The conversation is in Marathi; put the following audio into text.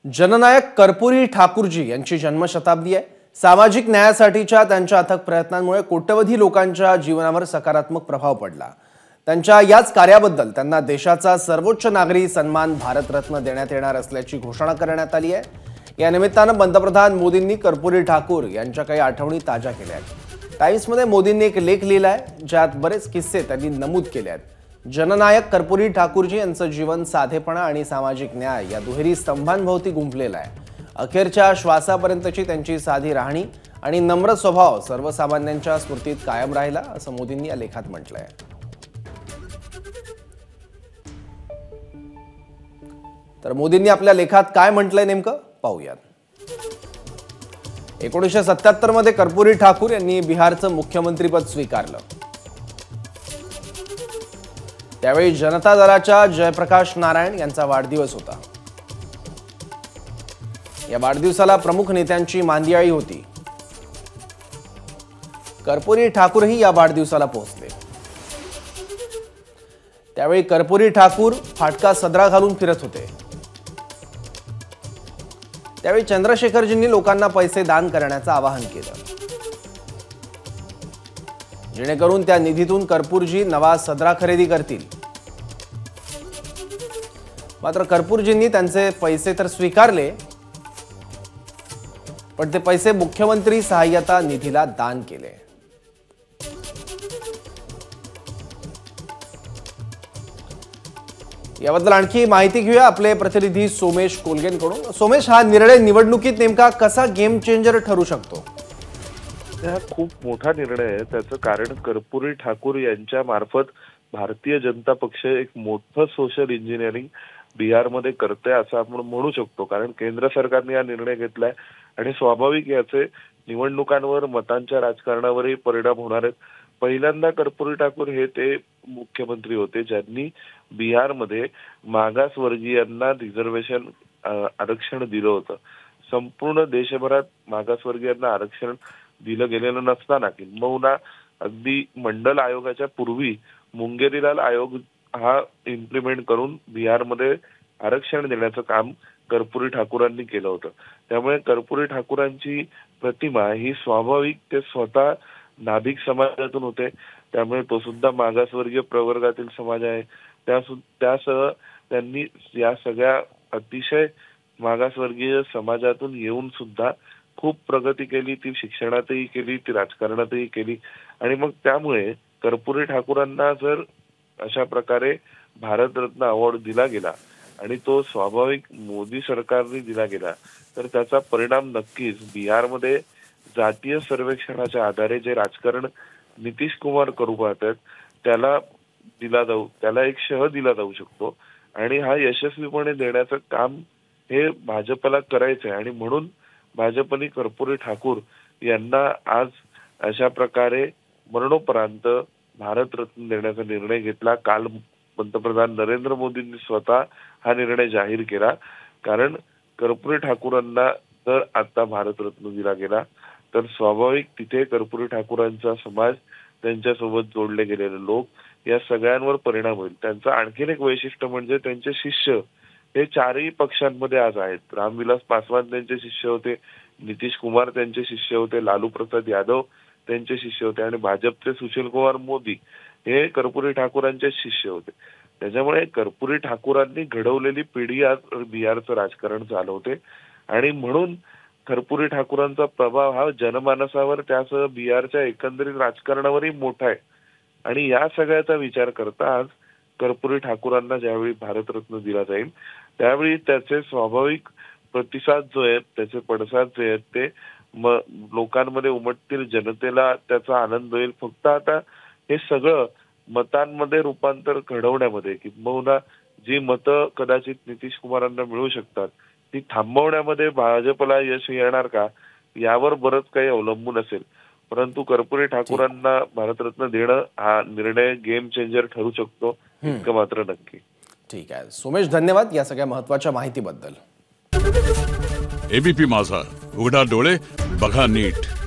जननायक कर्पूरी ठाकूरजी यांची जन्मशताब्दी आहे। सामाजिक न्यायासाठीच्या त्यांच्या अथक प्रयत्नांमुळे कोट्यवधी लोकांच्या जीवनावर सकारात्मक प्रभाव पडला। त्यांच्या याच कार्याबद्दल त्यांना देशाचा सर्वोच्च नागरी सन्मान भारतरत्न देण्यात येणार असल्याची घोषणा करण्यात आली आहे। या निमित्तानं पंतप्रधान मोदींनी कर्पूरी ठाकूर यांच्या काही आठवणी ताज्या केल्या आहेत। टाइम्समध्ये मोदींनी एक लेख लिहिला आहे ज्यात बरेच किस्से त्यांनी नमूद केले आहेत। जननायक कर्पूरी ठाकूरजी यांचं जीवन साधेपणा आणि सामाजिक न्याय या दुहेरी स्तंभांभोवती गुंफलेलं आहे। अखेरच्या श्वासापर्यंतची त्यांची साधी राहणी आणि नम्र स्वभाव सर्वसामान्यांच्या स्मृतीत कायम राहिला असं मोदींनी या लेखात म्हटलंय। तर मोदींनी आपल्या लेखात काय म्हटलंय नेमकं पाहूयात। 1977 मध्ये कर्पूरी ठाकूर यांनी बिहारचं मुख्यमंत्रीपद स्वीकारलं। त्यावेळी जनता दलाच्या जयप्रकाश नारायण यांचा वाढदिवस होता। या वाढदिवसाला प्रमुख नेत्यांची मांदियाळी होती। कर्पूरी ठाकूरही या वाढदिवसाला पोहोचले। त्यावेळी कर्पूरी ठाकूर फाटका सदरा घालून फिरत होते। त्यावेळी चंद्रशेखरजींनी लोकांना पैसे दान करण्याचं आवाहन केलं जेणेकरून त्या निधीतून कर्पूरजी नवा सदरा खरेदी करतील। मात्र कर्पूरजींनी त्यांचे पैसे तर स्वीकारले पण ते पैसे मुख्यमंत्री सहाय्यता निधीला दान केले। याबद्दल आणखी माहिती घेऊया आपले प्रतिनिधी सोमेश कोलगेंकडून। सोमेश, हा निर्णय निवडणुकीत नेमका कसा गेम चेंजर ठरू शकतो? हा खूप मोठा निर्णय आहे। त्याचं कारण कर्पूरी ठाकूर यांच्या मार्फत भारतीय जनता पक्ष एक मोठं सोशल इंजिनिअरिंग बिहारमध्ये करते असं आपण म्हणू शकतो। कारण केंद्र सरकारने हा निर्णय घेतलाय आणि स्वाभाविक याचे निवडणुकांवर मतांच्या राजकारणावरही परिणाम होणार आहेत। पहिल्यांदा कर्पूरी ठाकूर हे ते मुख्यमंत्री होते ज्यांनी बिहारमध्ये मागासवर्गीयांना रिझर्वेशन आरक्षण दिलं होतं। संपूर्ण देशभरात मागासवर्गीयांना आरक्षण दिलं गेलेलं नसताना किंबहुना अगदी मंडल आयोगाच्या पूर्वी मुंगेरीलाल आयोग हा इम्प्लिमेंट करून बिहारमध्ये आरक्षण देण्याचं काम कर्पूरी ठाकूरांनी केलं होतं। त्यामुळे कर्पूरी ठाकूरांची प्रतिमा ही स्वाभाविक ते स्वतः नाभिक समाजातून होते। त्यामुळे तो सुद्धा मागासवर्गीय प्रवर्गातील समाज आहे। त्यासह त्यांनी या सगळ्या अतिशय मागासवर्गीय समाजातून येऊन सुद्धा खूप प्रगती केली। ती शिक्षणातही केली, ती राजकारणातही केली आणि मग त्यामुळे कर्पूरी ठाकूरांना जर अशा प्रकारे भारतरत्न अवॉर्ड दिला गेला आणि तो स्वाभाविक मोदी सरकारने दिला गेला तर त्याचा परिणाम नक्कीच बिहारमध्ये जातीय सर्वेक्षणाच्या आधारे जे राजकारण नितीश कुमार करू पाहतात त्याला एक शह दिला जाऊ शकतो आणि हा यशस्वीपणे देण्याचं काम हे भाजपला करायचंय आणि म्हणून भाजपने कर्पूरी ठाकूर यांना आज अशा प्रकारे मरणोपरांत भारतरत्न देण्याचा निर्णय घेतला। काल पंतप्रधान नरेंद्र मोदींनी स्वतः हा निर्णय जाहीर केला। कारण कर्पूरी ठाकूरांना जर आता भारतरत्न दिला गेला तर स्वाभाविक तिथे कर्पूरी ठाकूरांचा समाज, त्यांच्यासोबत जोडले गेलेले लोक या सगळ्यांवर परिणाम होईल। त्यांचं आणखीन एक वैशिष्ट्य म्हणजे त्यांचे शिष्य हे चारही पक्षांमध्ये आज आहेत। रामविलास पासवान त्यांचे शिष्य होते, नितीश कुमार त्यांचे शिष्य होते, लालू प्रसाद यादव त्यांचे शिष्य होते आणि भाजपचे सुशील कुमार मोदी हे कर्पूरी ठाकूरांचे शिष्य होते। त्याच्यामुळे कर्पूरी ठाकूरांनी घडवलेली पिढी आज बिहारचं राजकारण चालवते आणि म्हणून कर्पूरी ठाकूरांचा प्रभाव हा जनमानसावर त्यासह बिहारच्या एकंदरीत राजकारणावरही मोठा आहे आणि या सगळ्याचा विचार करता आज कर्पूरी ठाकूरांना ज्यावेळी भारतरत्न दिला जाईल त्यावेळी त्याचे स्वाभाविक प्रतिसाद जो आहे, त्याचे पडसाद जे आहेत ते लोकांमध्ये उमटतील, जनतेला त्याचा आनंद होईल। फक्त आता हे सगळं मतांमध्ये रूपांतर घडवण्यामध्ये किंबहुना जी मतं कदाचित नितीश कुमारांना मिळू शकतात ती थांबवण्यामध्ये भाजपला यश येणार का यावर बरंच काही अवलंबून असेल। परंतु कर्पूरी ठाकूरांना भारतरत्न देणं हा निर्णय गेम चेंजर ठरू शकतो इतकं मात्र नक्की। ठीक आहे सोमेश, धन्यवाद या सगळ्या महत्त्वाच्या माहितीबद्दल। एबीपी माझा, उघडा डोळे बघा नीट।